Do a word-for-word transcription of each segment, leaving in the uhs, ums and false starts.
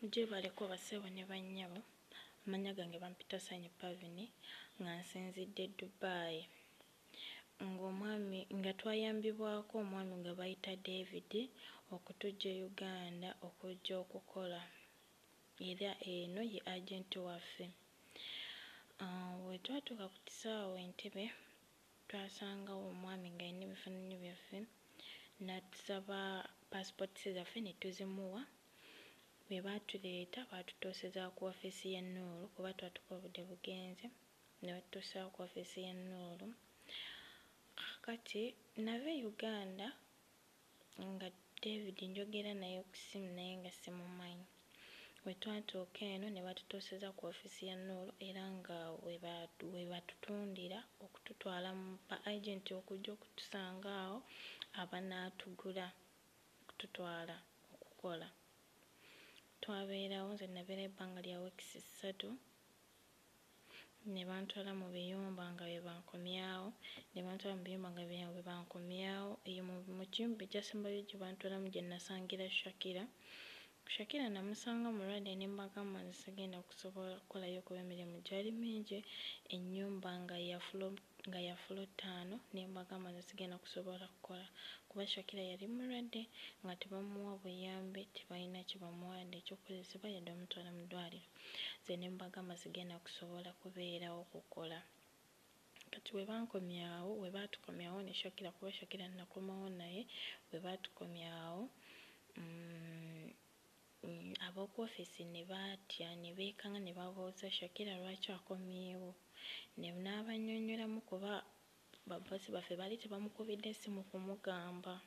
Gye baleko basebo ne bannyabo. Amanya gange bampita Sanyu Pavini nga nsinzidde Dubai. Ng'omwami nga twayambibwako omwami nga bayita David okutujja Uganda okujja okukola. Era eno ye agenti waffe. Uh, we twatuuka ku kisaawe Entebbe twasangawo omwami ng'alina ebifaananyi byaffe n'atusaba paasipooti zaffe ne tuzimuwa. Bwe baatuleeta baatutuusizza ku wafeesi ya Nuuru kuba twatuuka obudde bugenze ne batutuusa ku wafeesi ya Nuuru. Kati nave Uganda nga David njogera naye ku ssimu naye nga simumanyi. We twatuuka eno ne batutuusizza ku wafeesi ya Nuuru era nga we batutundira okututwala mu ba agenti okujja okutusanga awo abanaatugula okututwala okukola. Twabeerawo nze nabeera ebbanga lya wiikisi ssatu ne bantwala mu biyumba nga bwe bankomyawo ne bantwala mu biyumba nga bwe bankomyawo. Eyo mu kiyumba ekyasembayo gye bantwalamu gye nasangira Shakira. Shakira namusanga mulwadde ne mbagamba nze sigenda kusobola kukolayo kuba emirimu gyali mingi, ennyumba nga ya fulo nga ya fulo ttaano ne mbagamba nze sigenda kusobola kukola kuba Shakira yali mulwadde nga tebamuwa buyambi, tebalina kye bamuwadde ekyokozesebwa yadde omutwala mu ddwaliro. Nze ne mbagamba sigenda kusobola kubeerawo kukola. Kati we bankomyawo we baatukomyawo ne Shakira kuba Shakira nakomawo naye we baatukomyawo mm, mm, ab'oku wafeesi ne baatya ne beekanga ne babuuza Shakira lwaki akomyewo ne n'abannyonnyolamu kuba babosi baffe baali tebamukubidde essimu kumugamba.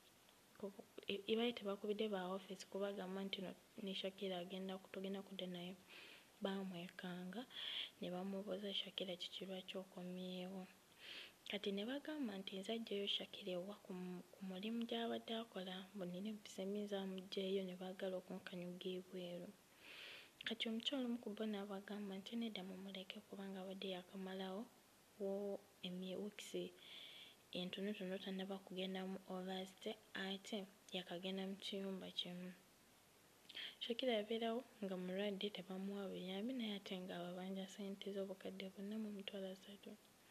Ibaali tebakubidde ba wafeesi kubagamba nti no ne Shakira agenda tugenda kudda naye. Baamwekanga ne bamubuuza Shakira kiki lwaki okomyewo. Kati ne bagamba nti nze aggyeyo Shakira ewa ku mulimu gy'abadde akola bwe empisa emmi zaamuggyeeyo ne baagala okunkanyuga ebweru. Kati omukyala omu ku bo n'abagamba nti nedda mumuleke kubanga abadde yakamalawo wo wiikisi entonotono tannaba kugenda mu August ate yakagenda mu kiyumba kimu. Shakira yabeerawo nga mulwadde tebamuwa buyambi naye ate nga ababanja ssente z'obukadde buna mu mitwalo asatu.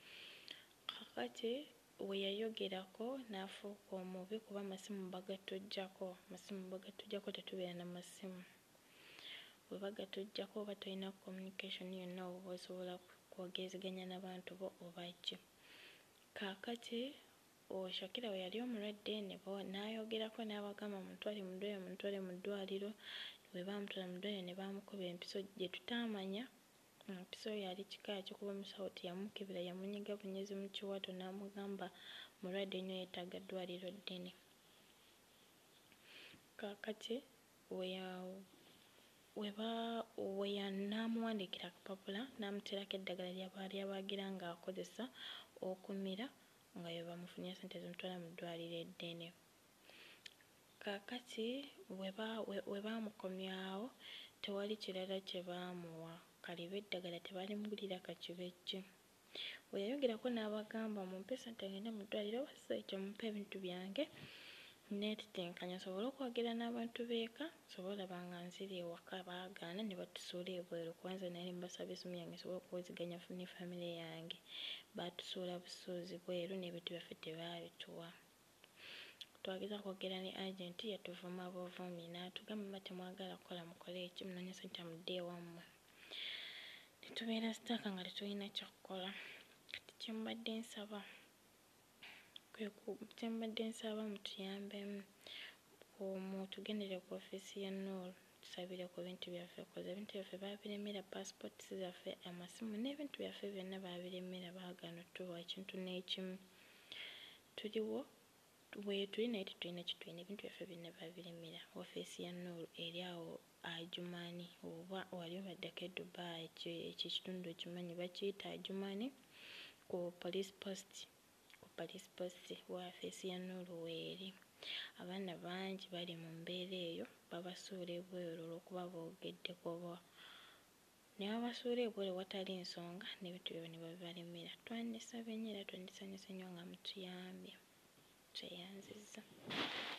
Kakati we yayogerako n'afuuka omubi kuba amasimu bagatuggyako, amasimu bagatuggyako tetubeera n'amasimu. Bwe bagatuggyako oba tolina communication yonna oba osobola kwogerezeganya n'abantu bo oba ki. Kaakati Shakira we yali omulwadde n'ayogerako n'abagamba mutwale mu ddwaliro mutwale mu ddwaliro. Bwe baamutwala mu ddwaliro ne baamukuba empiso gye tutaamanya empiso yali kika ki kuba omusawo teyamukebera yamunyiga bunyezi mu kiwato n'amugamba mulwadde nnyo yeetaaga ddwaliro ddene. Kaakati we n'amuwandiikira akapapula n'amuteerako eddagala lyabaali abaagira ng'akozesa okumira nga bwe bamufunira ssente zimutwala mu ddwaliro eddene. Kaakati we baamukomyawo tewali kirala kye baamuwa kaliba eddagala tebaalimugulira kakibejje. We yayogerako n'abagamba mumpe ssente ngende mu ddwaliro wassa ekyo mumpe ebintu byange neetetenkanya nsobole okwogera n'abantu b'eka nsobole olaba nga nzira ewaka. Baagaana ne batusuula ebweru kuba nze nali mbasaba essimu yange nsobole okuwuliziganya ne famire yange. Baatusuula busuuzi bweru n'ebintu byaffe tebaabituwa. Twageza kwogera ne agenti yatuvuma buvumi n'atugamba mba temwagala kukola mukole eki munoonye ssente mudde ewammwe. Ne tubeera sitaaka nga tetulina kyakukola. Kati kye mbadde nsaba kye mbadde nsaba mutuyambemu mutugendere ku wafeesi ya Nuuru tusabire ku bintu byaffe koze ebintu byaffe baabiremera paasipooti zaffe amasimu n'ebintu byaffe byonna baabiremera baagaana otuwa ekintu n'ekimu. Tuliwo we tuli naye tetulina kitulina ebintu byaffe byonna baabiremera. Wafeesi ya Nuuru eri awo Adjumani oba wali obaddeko e Dubai ekyo ekitundu okimanyi bakiyita Adjumani ku police post ku police post wafeesi ya Nuuru weeri. Abaana bangi bali mu mbeera eyo babasuula ebweru olw'okuba boogeddeko oba ne babasuula ebweru watali nsonga n'ebintu byabwe ne babibalemera. Twandisabye nnyo era twandisanyuse nnyo nga mutuyambye. Tweyanzizza.